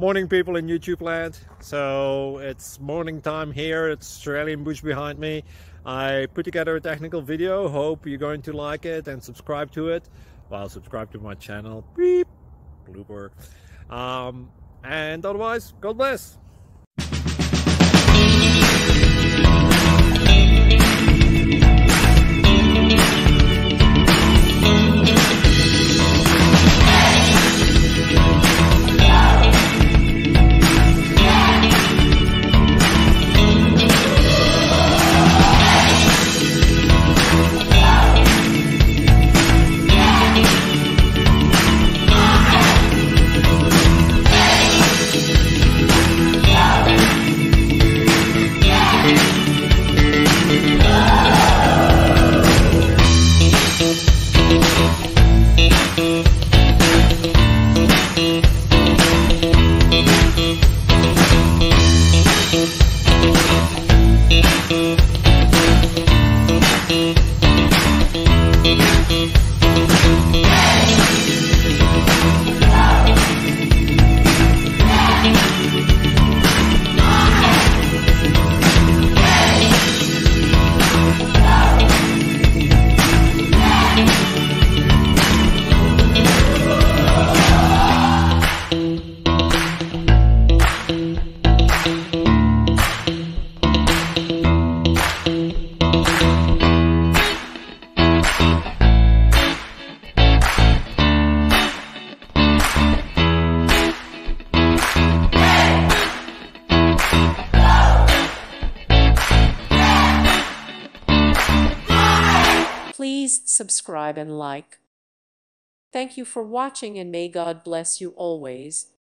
Morning people in YouTube land. So it's morning time here. It's Australian bush behind me. I put together a technical video. Hope you're going to like it and subscribe to it. Well, subscribe to my channel. Beep. Blooper. And otherwise, God bless. Please subscribe and like. Thank you for watching and may God bless you always.